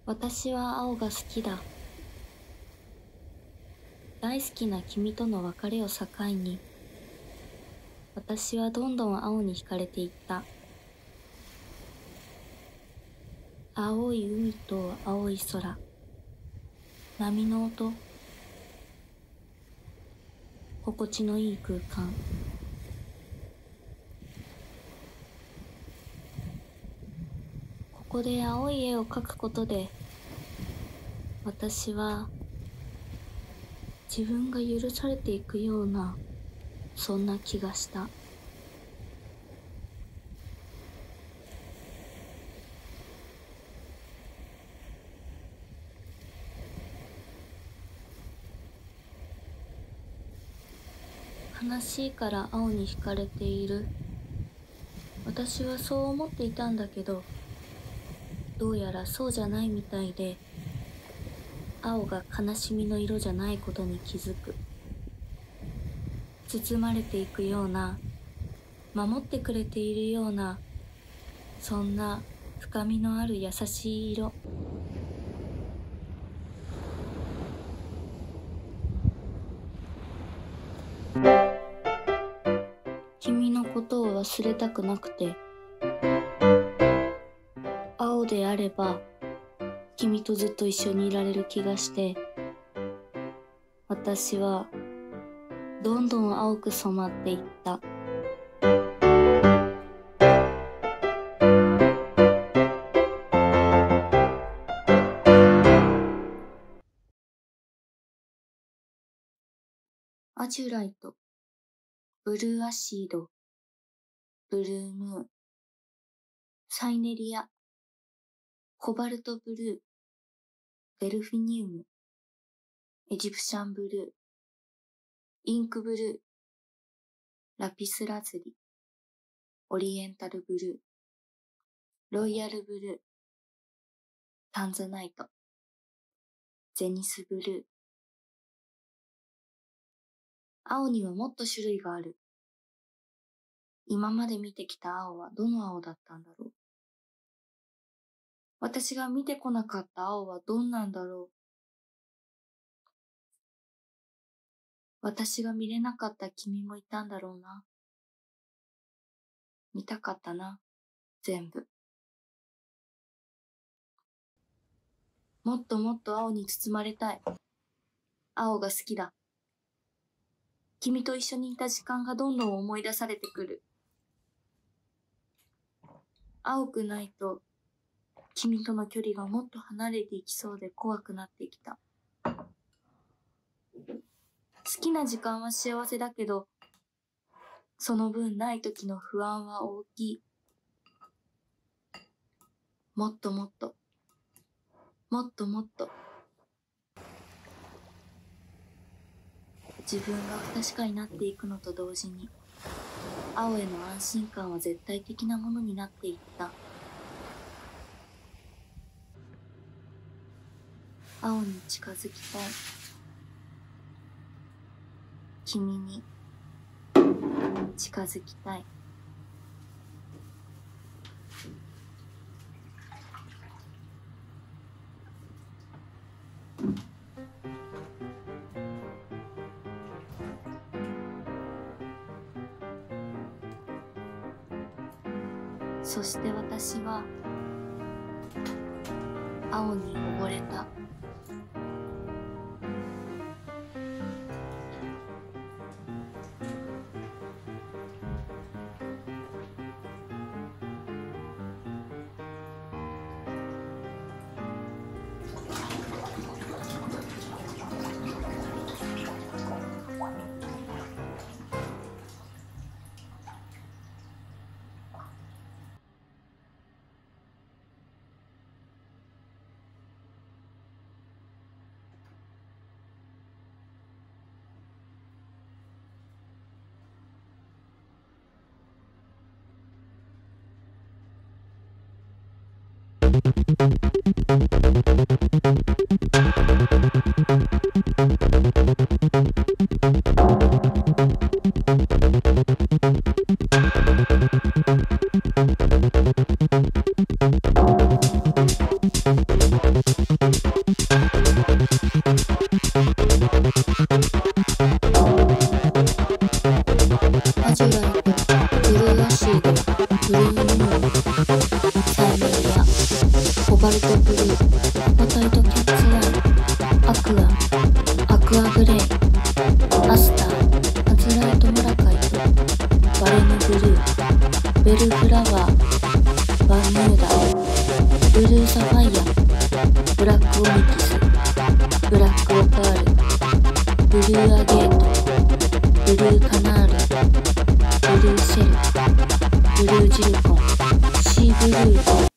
私は青が好きだ。大好きな君との別れを境に、私はどんどん青に惹かれていった。青い海と青い空、波の音、心地のいい空間。ここで青い絵を描くことで、私は自分が許されていくような、そんな気がした。悲しいから青に惹かれている。私はそう思っていたんだけど、どうやらそうじゃないみたいで、青が悲しみの色じゃないことに気づく。包まれていくような、守ってくれているような、そんな深みのある優しい色。君のことを忘れたくなくて、青であれば君とずっと一緒にいられる気がして、私はどんどん青く染まっていった。アジュライト、ブルーアシード、ブルームーン、サイネリア、コバルトブルー、デルフィニウム、エジプシャンブルー、インクブルー、ラピスラズリ、オリエンタルブルー、ロイヤルブルー、タンザナイト、ゼニスブルー。青にはもっと種類がある。今まで見てきた青はどの青だったんだろう。私が見てこなかった青はどんなんだろう。私が見れなかった君もいたんだろうな。見たかったな、全部。もっともっと青に包まれたい。青が好きだ。君と一緒にいた時間がどんどん思い出されてくる。青くないと、君との距離がもっと離れていきそうで怖くなってきた。好きな時間は幸せだけど、その分ない時の不安は大きい。もっともっと、もっともっと。自分が不確かになっていくのと同時に、青への安心感は絶対的なものになっていった。青に近づきたい。君に近づきたい。そして私は青に溺れた。 ブルーフラワー、バーミューダ、ブルーサファイア、ブラックオニキス、ブラックオパール、ブルーアゲート、ブルーカナール、ブルーシェル、ブルージルコン、シーブルー